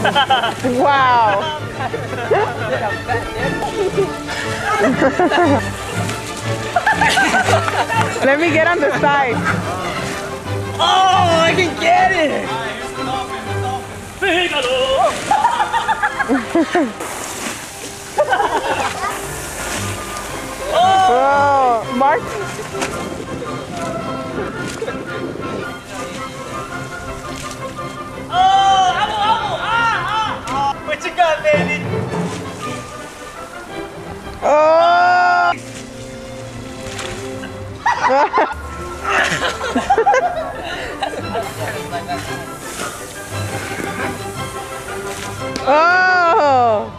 Wow. Let me get on the side. Oh, I can get it! Oh, Mark. What you got, baby? Oh. Oh.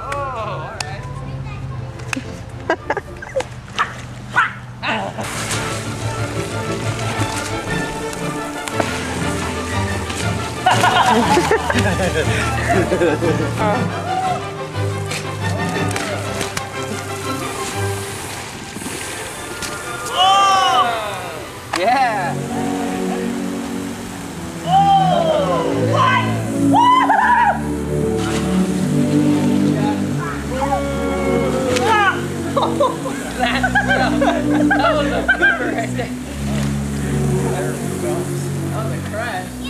Yeah. That was a flipper right there. That was a crash.